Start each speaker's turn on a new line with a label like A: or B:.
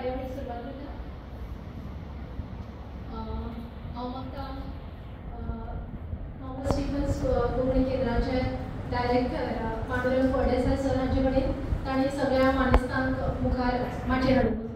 A: कार्यावळीक सुरवात करता. हांव म्हाका स्टीफन्स कोंकणी केंद्राचे डायरेक्टर पांडुरंग फळदेसाय सर हांचे कडेन तांणी सगळ्या मानेस्तांक मुखार माचयेर हाडूंक